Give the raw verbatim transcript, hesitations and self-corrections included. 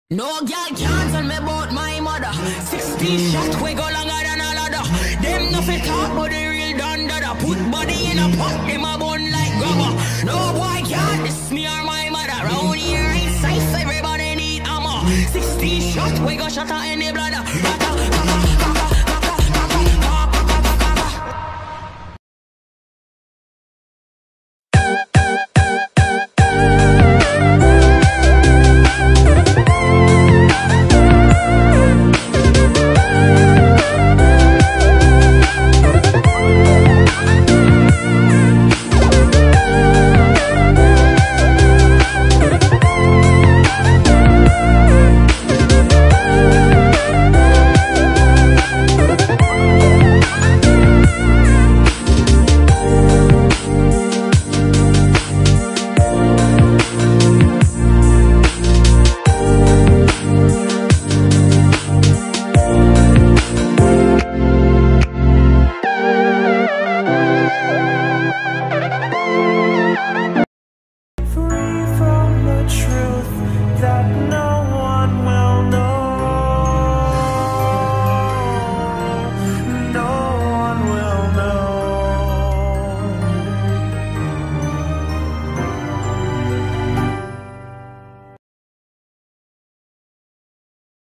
No girl can't tell me about my mother. Sixteen shots we go longer than a ladder. Them nothing talk but the real done dada. Put body in a pot, them a bun like grabber. No boy can't diss me or my mother. Round here ain't safe, everybody need ammo. Sixteen shots we go shatter any bladder. Rata, rata, rata.